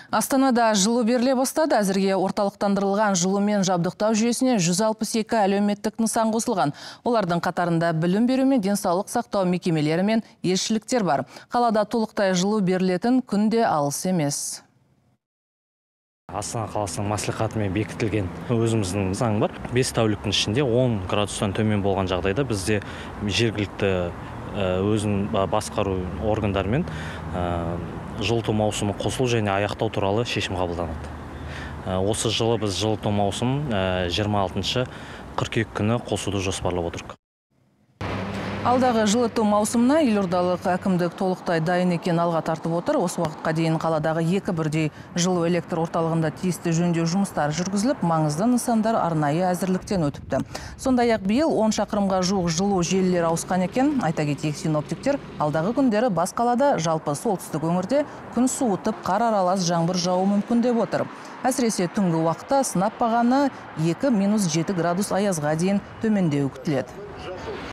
Астанада жылу беріле бастады. Әзірге орталықтандырылған жылумен жабдықтау жүйесіне 162 әлеуметтік нысан қосылған. Олардың қатарында білім беру мен денсаулық сақтау мекемелері мен елшіліктер бар. Қалада толықтай жылу берілетін күнде алыс емес. Астана қаласының мәслихатымен бекітілген өзіміздің заң бар. 5 тәуліктің ішінде 10 градустан төмен болған жағдайда бізде жергілікті өзін басқару органдарымен жылыту маусымы қосылу және аяқтау туралы шешім қабылданады. Осы жылы біз жылыту маусымын 26 қыркүйек күні қосуды жоспарлап отырмыз. Алдағы жылыту маусымына елордалық әкімдік толықтай дайын екен алға тартып отыр. Осы уақытқа дейін қаладағы 2 бірдей жылу электр орталығында тиісті жөндеу жұмыстары жүргізіліп, маңызды нысандар арнайы әзірліктен өтіпті. Сондай-ақ биыл 10 шақырымға жуық жылу желілері ауысқан екен. Айта кетейік, синоптиктер алдағы күндері бас қалада, жалпы солтүстік өңірде күн суытып, қар аралас жаңбыр жауы мүмкін деп отыр. Әсіресе түнгі уақытта сынап бағаны 2-7 градус аязға дейін төмендеуі күтіледі.